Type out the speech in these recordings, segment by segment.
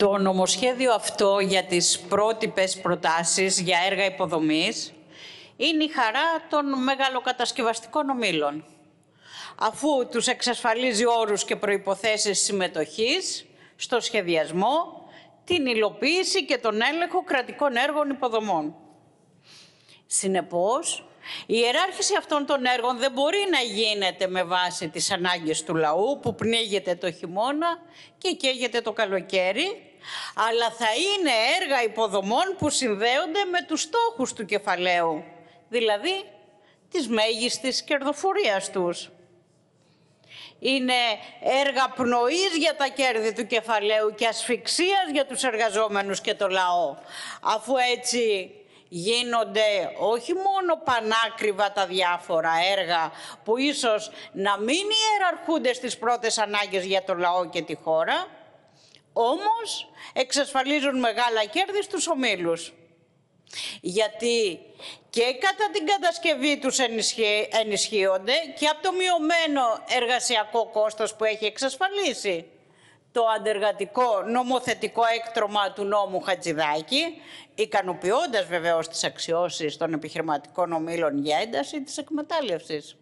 Το νομοσχέδιο αυτό για τις πρότυπες προτάσεις για έργα υποδομής είναι η χαρά των μεγαλοκατασκευαστικών ομίλων, αφού τους εξασφαλίζει όρους και προϋποθέσεις συμμετοχής στο σχεδιασμό, την υλοποίηση και τον έλεγχο κρατικών έργων υποδομών. Συνεπώς, η ιεράρχηση αυτών των έργων δεν μπορεί να γίνεται με βάση τις ανάγκες του λαού που πνίγεται το χειμώνα και καίγεται το καλοκαίρι, αλλά θα είναι έργα υποδομών που συνδέονται με τους στόχους του κεφαλαίου, δηλαδή της μέγιστης κερδοφορίας τους. Είναι έργα πνοής για τα κέρδη του κεφαλαίου και ασφυξίας για τους εργαζόμενους και το λαό, αφού έτσι γίνονται όχι μόνο πανάκριβα τα διάφορα έργα που ίσως να μην ιεραρχούνται στις πρώτες ανάγκες για το λαό και τη χώρα, όμως εξασφαλίζουν μεγάλα κέρδη στους ομίλους. Γιατί και κατά την κατασκευή τους ενισχύονται και από το μειωμένο εργασιακό κόστος που έχει εξασφαλίσει το αντεργατικό νομοθετικό έκτρωμα του νόμου Χατζηδάκη, ικανοποιώντας βεβαίως τις αξιώσεις των επιχειρηματικών ομίλων για ένταση της εκμετάλλευσης.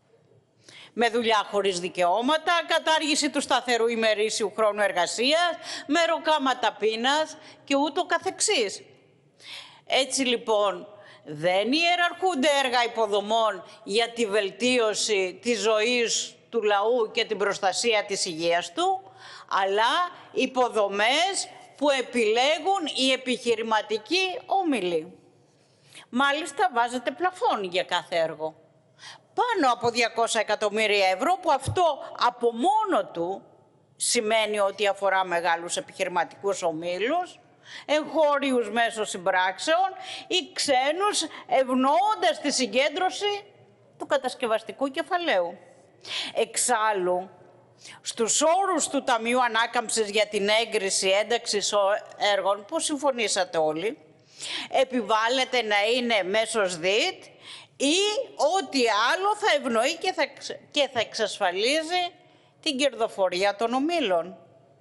Με δουλειά χωρίς δικαιώματα, κατάργηση του σταθερού ημερήσιου χρόνου εργασίας, μεροκάματα πείνας και ούτω καθεξής. Έτσι λοιπόν δεν ιεραρχούνται έργα υποδομών για τη βελτίωση της ζωής του λαού και την προστασία της υγείας του, αλλά υποδομές που επιλέγουν οι επιχειρηματικοί όμιλοι. Μάλιστα βάζετε πλαφόν για κάθε έργο. Πάνω από 200 εκατομμύρια ευρώ, που αυτό από μόνο του σημαίνει ότι αφορά μεγάλους επιχειρηματικούς ομίλους, εγχώριους μέσω συμπράξεων ή ξένους, ευνοώντας τη συγκέντρωση του κατασκευαστικού κεφαλαίου. Εξάλλου, στους όρους του Ταμείου Ανάκαμψης για την έγκριση ένταξης έργων που συμφωνήσατε όλοι, επιβάλλεται να είναι μέσος ΔΙΤ ή ό,τι άλλο θα ευνοεί και θα εξασφαλίζει την κερδοφορία των ομίλων.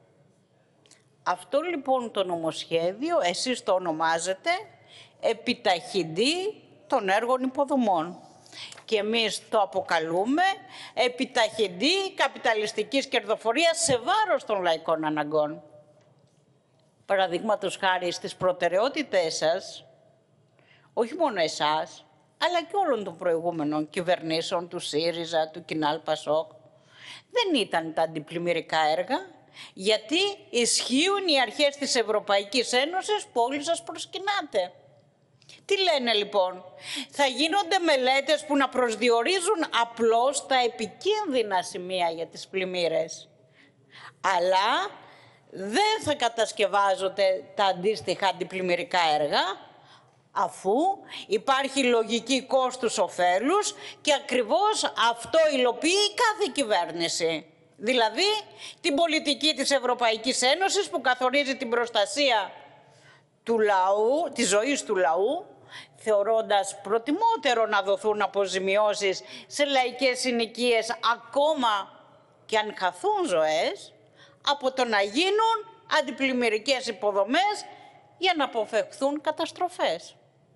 Αυτό λοιπόν το νομοσχέδιο, εσείς το ονομάζετε επιταχυντή των έργων υποδομών. Και εμείς το αποκαλούμε επιταχυντή καπιταλιστικής κερδοφορίας σε βάρος των λαϊκών αναγκών. Παραδείγματος χάρη στις προτεραιότητές σας, όχι μόνο εσάς, αλλά και όλων των προηγούμενων κυβερνήσεων του ΣΥΡΙΖΑ, του ΚΙΝΑΛ ΠΑΣΟΚ, δεν ήταν τα αντιπλημμυρικά έργα, γιατί ισχύουν οι αρχές της Ευρωπαϊκής Ένωσης που όλοι σας προσκυνάτε. Τι λένε λοιπόν? Θα γίνονται μελέτες που να προσδιορίζουν απλώς τα επικίνδυνα σημεία για τις πλημμύρες, αλλά δεν θα κατασκευάζονται τα αντίστοιχα αντιπλημμυρικά έργα, αφού υπάρχει λογική κόστους-οφέλους και ακριβώς αυτό υλοποιεί κάθε κυβέρνηση. Δηλαδή την πολιτική της Ευρωπαϊκής Ένωσης που καθορίζει την προστασία του λαού, της ζωής του λαού, θεωρώντας προτιμότερο να δοθούν αποζημιώσεις σε λαϊκές συνοικίες ακόμα και αν χαθούν ζωές, από το να γίνουν αντιπλημμυρικές υποδομές για να αποφευχθούν καταστροφές.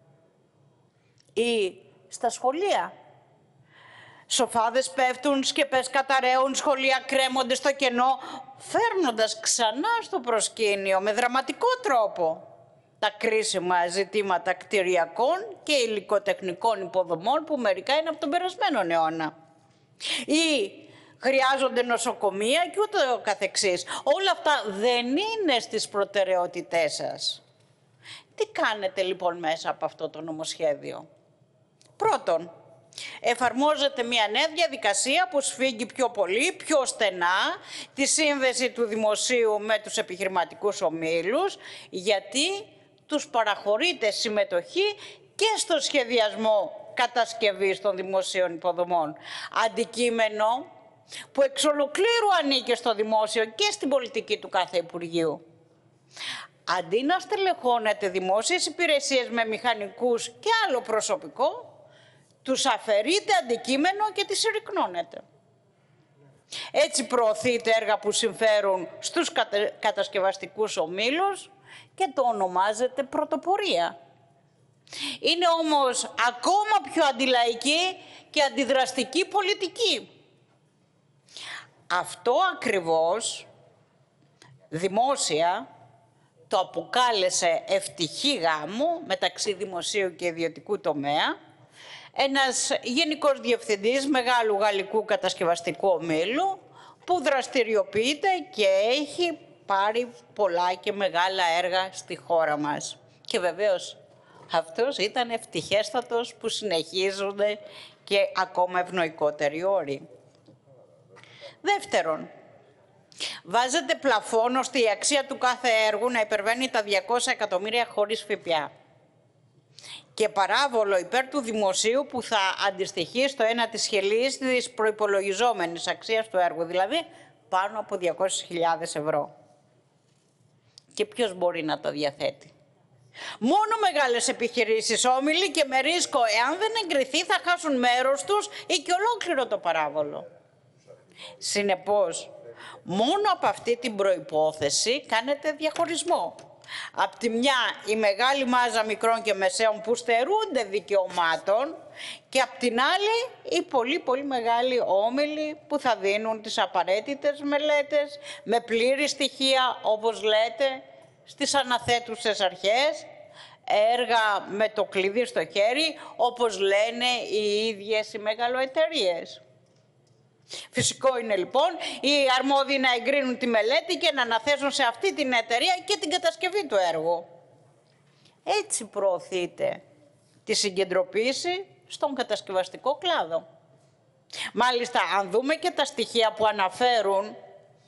Ή στα σχολεία. Σοφάδες πέφτουν, σκεπές καταραίουν, σχολεία κρέμονται στο κενό, φέρνοντας ξανά στο προσκήνιο με δραματικό τρόπο τα κρίσιμα ζητήματα κτηριακών και υλικοτεχνικών υποδομών που μερικά είναι από τον περασμένο αιώνα. Ή χρειάζονται νοσοκομεία και ούτω καθεξής. Όλα αυτά δεν είναι στις προτεραιότητές σας. Τι κάνετε λοιπόν μέσα από αυτό το νομοσχέδιο? Πρώτον, εφαρμόζεται μια νέα διαδικασία που σφίγγει πιο πολύ, πιο στενά τη σύνδεση του δημοσίου με τους επιχειρηματικούς ομίλους, γιατί τους παραχωρείται συμμετοχή και στο σχεδιασμό κατασκευής των δημοσίων υποδομών. Αντικείμενο που εξ ολοκλήρου ανήκει στο δημόσιο και στην πολιτική του κάθε Υπουργείου. Αντί να στελεχώνεται δημόσιες υπηρεσίες με μηχανικούς και άλλο προσωπικό, τους αφαιρείται αντικείμενο και τις συρρυκνώνεται. Έτσι προωθείται έργα που συμφέρουν στους κατασκευαστικούς ομίλους και το ονομάζεται πρωτοπορία. Είναι όμως ακόμα πιο αντιλαϊκή και αντιδραστική πολιτική. Αυτό ακριβώς δημόσια το αποκάλεσε ευτυχή γάμο μεταξύ δημοσίου και ιδιωτικού τομέα ένας γενικός διευθυντής μεγάλου γαλλικού κατασκευαστικού ομίλου που δραστηριοποιείται και έχει πάρει πολλά και μεγάλα έργα στη χώρα μας. Και βεβαίως αυτός ήταν ευτυχέστατος που συνεχίζονται και ακόμα ευνοϊκότεροι όροι. Δεύτερον, βάζετε πλαφόν ώστε η αξία του κάθε έργου να υπερβαίνει τα 200 εκατομμύρια χωρίς ΦΠΑ. Και παράβολο υπέρ του δημοσίου που θα αντιστοιχεί στο 1 της χελής της προϋπολογιζόμενης αξίας του έργου, δηλαδή πάνω από 200.000 ευρώ. Και ποιος μπορεί να τα διαθέτει? Μόνο μεγάλες επιχειρήσεις, όμιλοι και με ρίσκο, εάν δεν εγκριθεί, θα χάσουν μέρος τους ή και ολόκληρο το παράβολο. Συνεπώς, μόνο από αυτή την προϋπόθεση κάνετε διαχωρισμό. Απ' τη μια η μεγάλη μάζα μικρών και μεσαίων που στερούνται δικαιωμάτων και απ' την άλλη οι πολύ μεγάλοι όμιλοι που θα δίνουν τις απαραίτητες μελέτες με πλήρη στοιχεία, όπως λέτε, στις αναθέτουσες αρχές, έργα με το κλειδί στο χέρι, όπως λένε οι ίδιες οι μεγαλοεταιρείες. Φυσικό είναι λοιπόν οι αρμόδιοι να εγκρίνουν τη μελέτη και να αναθέσουν σε αυτή την εταιρεία και την κατασκευή του έργου. Έτσι προωθείται τη συγκεντρωποίηση στον κατασκευαστικό κλάδο. Μάλιστα, αν δούμε και τα στοιχεία που αναφέρουν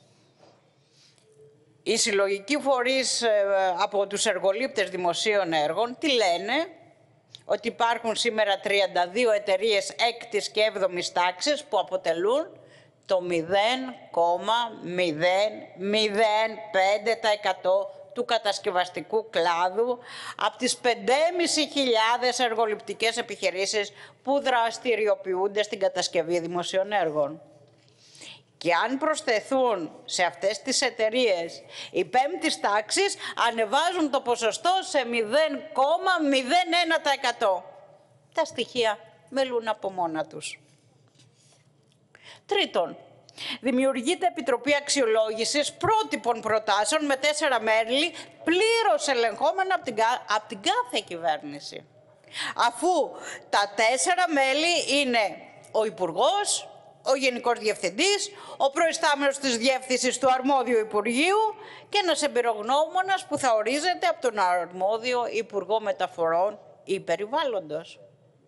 οι συλλογικοί φορείς από τους εργολήπτες δημοσίων έργων, τι λένε? Ότι υπάρχουν σήμερα 32 εταιρείες 6ης και 7ης τάξης που αποτελούν το 0,005% του κατασκευαστικού κλάδου από τις 5.500 εργοληπτικές επιχειρήσεις που δραστηριοποιούνται στην κατασκευή δημοσίων έργων. Και αν προσθεθούν σε αυτές τις εταιρείες οι 5ης τάξης, ανεβάζουν το ποσοστό σε 0,01%. Τα στοιχεία μιλούν από μόνα τους. Τρίτον, δημιουργείται Επιτροπή Αξιολόγησης πρότυπων προτάσεων με 4 μέλη πλήρως ελεγχόμενα από την κάθε κυβέρνηση. Αφού τα 4 μέλη είναι ο Υπουργός, ο Γενικός Διευθυντής, ο προϊστάμενος της Διεύθυνσης του αρμόδιου Υπουργείου και ένας εμπειρογνώμονας που θα ορίζεται από τον αρμόδιο Υπουργό Μεταφορών ή Περιβάλλοντος.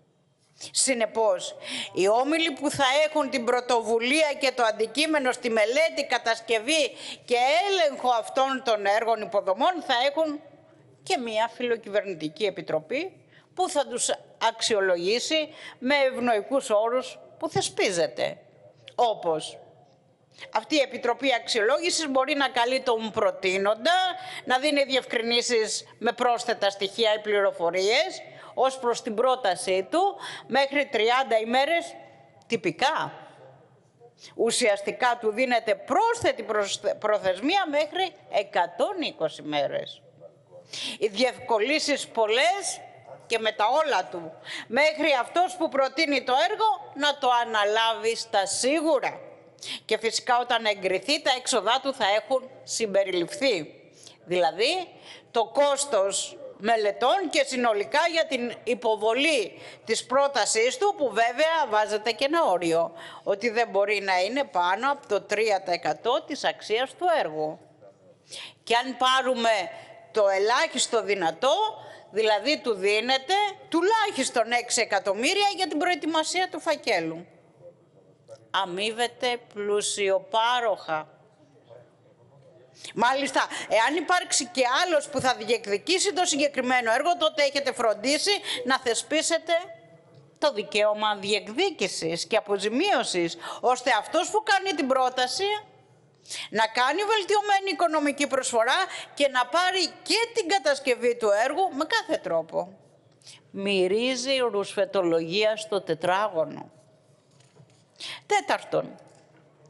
Συνεπώς, οι όμιλοι που θα έχουν την πρωτοβουλία και το αντικείμενο στη μελέτη, κατασκευή και έλεγχο αυτών των έργων υποδομών θα έχουν και μια φιλοκυβερνητική επιτροπή που θα τους αξιολογήσει με ευνοϊκούς όρους που θεσπίζεται. Όπως αυτή η Επιτροπή Αξιολόγησης μπορεί να καλεί τον προτείνοντα, να δίνει διευκρινήσεις με πρόσθετα στοιχεία ή πληροφορίες ως προς την πρότασή του μέχρι 30 ημέρες τυπικά. Ουσιαστικά του δίνεται πρόσθετη προθεσμία μέχρι 120 μέρες. Οι διευκολύνσεις πολλές και με τα όλα του, μέχρι αυτός που προτείνει το έργο να το αναλάβει στα σίγουρα. Και φυσικά όταν εγκριθεί τα έξοδά του θα έχουν συμπεριληφθεί. Δηλαδή το κόστος μελετών και συνολικά για την υποβολή της πρότασής του, που βέβαια βάζεται και ένα όριο, ότι δεν μπορεί να είναι πάνω από το 3% της αξίας του έργου. Και αν πάρουμε το ελάχιστο δυνατό, δηλαδή του δίνεται τουλάχιστον 6 εκατομμύρια για την προετοιμασία του φακέλου. Αμείβεται πλουσιοπάροχα. Μάλιστα, εάν υπάρξει και άλλος που θα διεκδικήσει το συγκεκριμένο έργο, τότε έχετε φροντίσει να θεσπίσετε το δικαίωμα διεκδίκησης και αποζημίωσης, ώστε αυτός που κάνει την πρόταση να κάνει βελτιωμένη οικονομική προσφορά και να πάρει και την κατασκευή του έργου με κάθε τρόπο. Μυρίζει ρουσφετολογία στο τετράγωνο. Τέταρτον,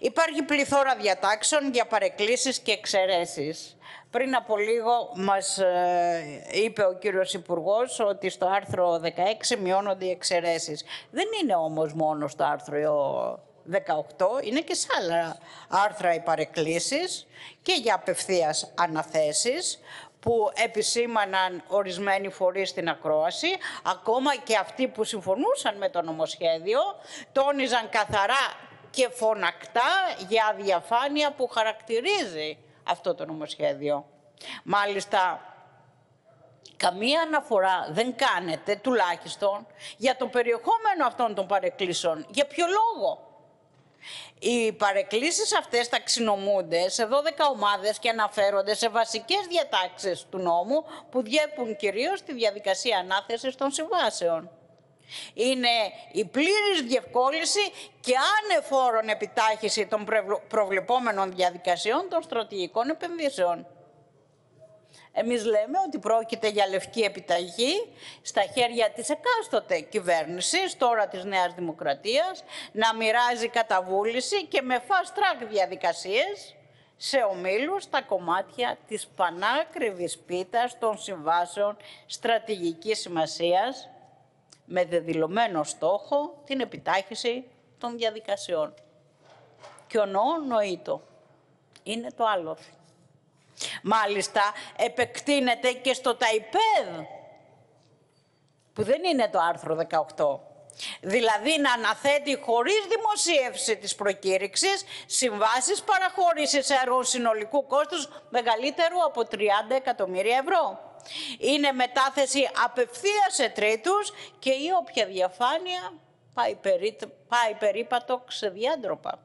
Υπάρχει πληθώρα διατάξεων για παρεκκλήσεις και εξαιρέσεις. Πριν από λίγο μας είπε ο κύριος Υπουργός ότι στο άρθρο 16 μειώνονται οι εξαιρέσεις. Δεν είναι όμως μόνο στο άρθρο 18, είναι και σε άλλα άρθρα οι παρεκκλήσεις και για απευθείας αναθέσεις που επισήμαναν ορισμένοι φορείς στην ακρόαση, ακόμα και αυτοί που συμφωνούσαν με το νομοσχέδιο, τόνιζαν καθαρά και φωνακτά για αδιαφάνεια που χαρακτηρίζει αυτό το νομοσχέδιο. Μάλιστα, καμία αναφορά δεν κάνετε, τουλάχιστον, για το περιεχόμενο αυτών των παρεκκλήσεων. Για ποιο λόγο? Οι παρεκκλήσεις αυτές ταξινομούνται σε 12 ομάδες και αναφέρονται σε βασικές διατάξεις του νόμου που διέπουν κυρίως τη διαδικασία ανάθεσης των συμβάσεων. Είναι η πλήρης διευκόλυνση και ανεφόρον επιτάχυση των προβλεπόμενων διαδικασιών των στρατηγικών επενδύσεων. Εμείς λέμε ότι πρόκειται για λευκή επιταγή στα χέρια της εκάστοτε κυβέρνησης, τώρα της Νέας Δημοκρατίας, να μοιράζει κατά βούληση και με fast track διαδικασίες σε ομίλους τα κομμάτια της πανάκριβης πίτας των συμβάσεων στρατηγικής σημασίας, με δεδηλωμένο στόχο την επιτάχυση των διαδικασιών. Και ο νοήτο είναι το άλλο. Μάλιστα, επεκτείνεται και στο ΤΑΙΠΕΔ, που δεν είναι το άρθρο 18. Δηλαδή να αναθέτει χωρίς δημοσίευση της προκήρυξης συμβάσεις παραχώρησης έργων συνολικού κόστους μεγαλύτερου από 30 εκατομμύρια ευρώ. Είναι μετάθεση απευθείας σε τρίτους και η όποια διαφάνεια πάει περίπατο ξεδιάντροπα.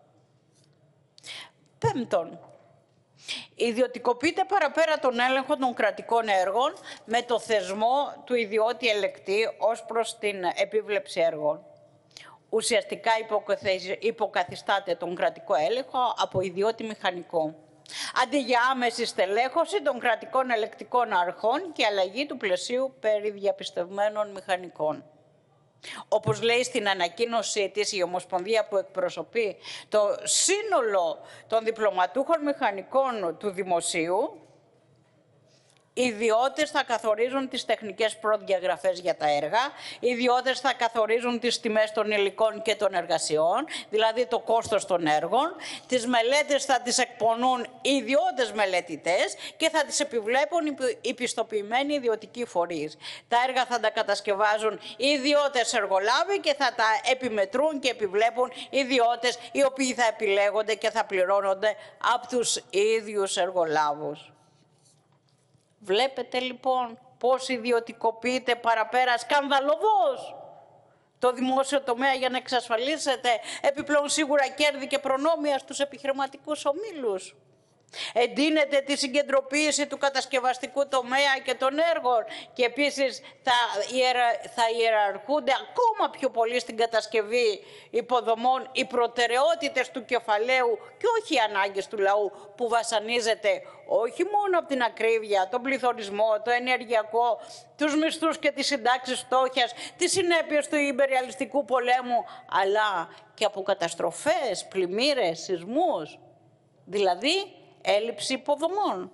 Πέμπτον, ιδιωτικοποιείται παραπέρα τον έλεγχο των κρατικών έργων με το θεσμό του ιδιώτη ελεκτή ως προς την επίβλεψη έργων. Ουσιαστικά υποκαθιστάται τον κρατικό έλεγχο από ιδιώτη μηχανικό, αντί για άμεση στελέχωση των κρατικών ελεκτικών αρχών και αλλαγή του πλαισίου περί διαπιστευμένων μηχανικών. Όπως λέει στην ανακοίνωσή της η Ομοσπονδία που εκπροσωπεί το σύνολο των διπλωματούχων μηχανικών του Δημοσίου, οι ιδιώτες θα καθορίζουν τις τεχνικές προδιαγραφές για τα έργα, οι ιδιώτες θα καθορίζουν τις τιμές των υλικών και των εργασιών, δηλαδή το κόστος των έργων, τις μελέτες θα τις εκπονούν οι ιδιώτες μελετητές και θα τις επιβλέπουν οι πιστοποιημένοι ιδιωτικοί φορείς. Τα έργα θα τα κατασκευάζουν οι ιδιώτες εργολάβοι και θα τα επιμετρούν και επιβλέπουν οι ιδιώτες οι οποίοι θα επιλέγονται και θα πληρώνονται από τους ίδιους εργολάβους. Βλέπετε λοιπόν πώς ιδιωτικοποιείται παραπέρα σκανδαλωδώς το δημόσιο τομέα για να εξασφαλίσετε επιπλέον σίγουρα κέρδη και προνόμια στους επιχειρηματικούς ομίλους. Εντείνεται τη συγκεντρωποίηση του κατασκευαστικού τομέα και των έργων και επίσης θα ιεραρχούνται ακόμα πιο πολύ στην κατασκευή υποδομών οι προτεραιότητες του κεφαλαίου και όχι οι ανάγκες του λαού που βασανίζεται όχι μόνο από την ακρίβεια, τον πληθωρισμό, το ενεργειακό, τους μισθούς και τις συντάξεις φτώχειας, τις συνέπειες του ιμπεριαλιστικού πολέμου, αλλά και από καταστροφές, πλημμύρες, σεισμούς, δηλαδή έλλειψη υποδομών.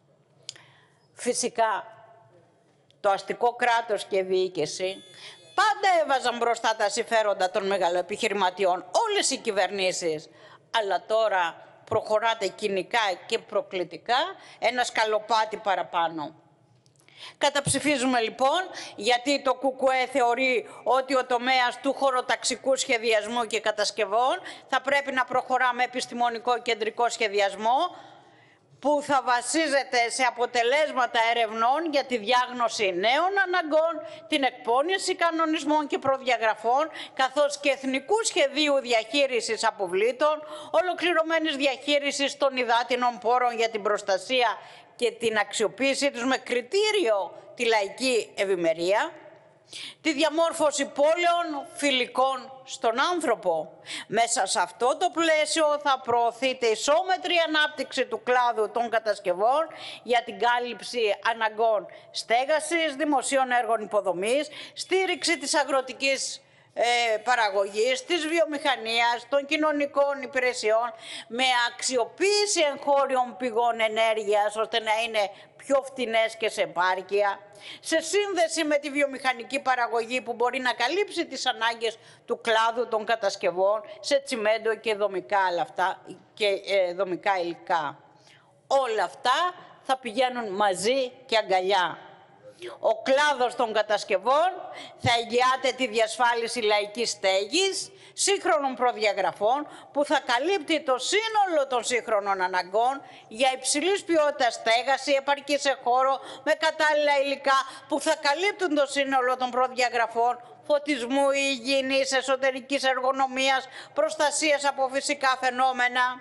Φυσικά, το αστικό κράτος και η διοίκηση πάντα έβαζαν μπροστά τα συμφέροντα των μεγαλοεπιχειρηματιών, όλες οι κυβερνήσεις. Αλλά τώρα προχωράτε κοινικά και προκλητικά ένα σκαλοπάτι παραπάνω. Καταψηφίζουμε λοιπόν γιατί το ΚΚΕ θεωρεί ότι ο τομέας του χωροταξικού σχεδιασμού και κατασκευών θα πρέπει να προχωρά με επιστημονικό κεντρικό σχεδιασμό που θα βασίζεται σε αποτελέσματα ερευνών για τη διάγνωση νέων αναγκών, την εκπόνηση κανονισμών και προδιαγραφών, καθώς και εθνικού σχεδίου διαχείρισης αποβλήτων, ολοκληρωμένης διαχείρισης των υδάτινων πόρων για την προστασία και την αξιοποίησή τους με κριτήριο τη λαϊκή ευημερία, τη διαμόρφωση πόλεων φιλικών στον άνθρωπο. Μέσα σε αυτό το πλαίσιο θα προωθείται ισόμετρη ανάπτυξη του κλάδου των κατασκευών για την κάλυψη αναγκών στέγασης, δημοσίων έργων υποδομής, στήριξη της αγροτικής παραγωγής, της βιομηχανίας, των κοινωνικών υπηρεσιών, με αξιοποίηση εγχώριων πηγών ενέργειας, ώστε να είναι πιο φτηνές και σε επάρκεια, σε σύνδεση με τη βιομηχανική παραγωγή που μπορεί να καλύψει τις ανάγκες του κλάδου των κατασκευών, σε τσιμέντο και δομικά υλικά. Όλα αυτά θα πηγαίνουν μαζί και αγκαλιά. Ο κλάδος των κατασκευών θα εγγυάται τη διασφάλιση λαϊκής στέγης, σύγχρονων προδιαγραφών που θα καλύπτει το σύνολο των σύγχρονων αναγκών για υψηλής ποιότητας στέγαση, επαρκή σε χώρο, με κατάλληλα υλικά που θα καλύπτουν το σύνολο των προδιαγραφών φωτισμού, υγιεινής, εσωτερικής εργονομίας, προστασίας από φυσικά φαινόμενα.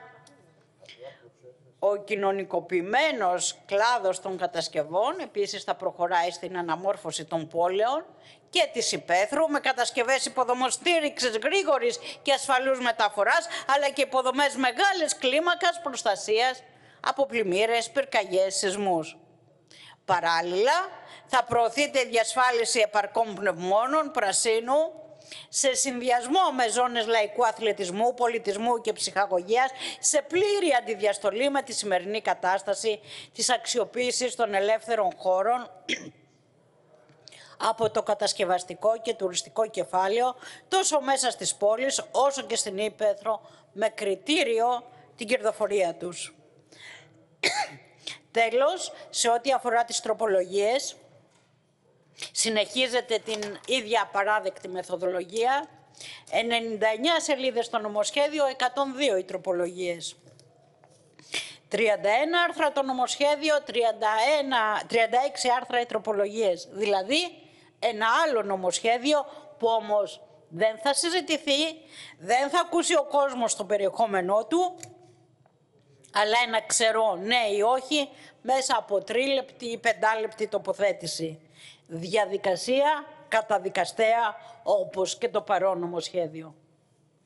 Ο κοινωνικοποιημένος κλάδος των κατασκευών επίσης θα προχωράει στην αναμόρφωση των πόλεων και της υπαίθρου με κατασκευές υποδομών στήριξης γρήγορης και ασφαλούς μεταφοράς, αλλά και υποδομές μεγάλης κλίμακας προστασίας από πλημμύρες, πυρκαγιές, σεισμούς. Παράλληλα, θα προωθείται η διασφάλιση επαρκών πνευμόνων, πρασίνου, σε συνδυασμό με ζώνες λαϊκού αθλητισμού, πολιτισμού και ψυχαγωγίας, σε πλήρη αντιδιαστολή με τη σημερινή κατάσταση της αξιοποίησης των ελεύθερων χώρων από το κατασκευαστικό και τουριστικό κεφάλαιο, τόσο μέσα στις πόλεις όσο και στην ύπαιθρο, με κριτήριο την κερδοφορία τους. Τέλος, σε ό,τι αφορά τις τροπολογίες, συνεχίζεται την ίδια απαράδεκτη μεθοδολογία. 99 σελίδες στο νομοσχέδιο, 102 οι τροπολογίες. 31 άρθρα το νομοσχέδιο, 36 άρθρα οι τροπολογίες. Δηλαδή, ένα άλλο νομοσχέδιο που όμως δεν θα συζητηθεί, δεν θα ακούσει ο κόσμος το περιεχόμενό του, αλλά ένα ξερό ναι ή όχι μέσα από 3λεπτη ή 5λεπτη τοποθέτηση. Διαδικασία καταδικαστέα όπως και το παρόν νομοσχέδιο.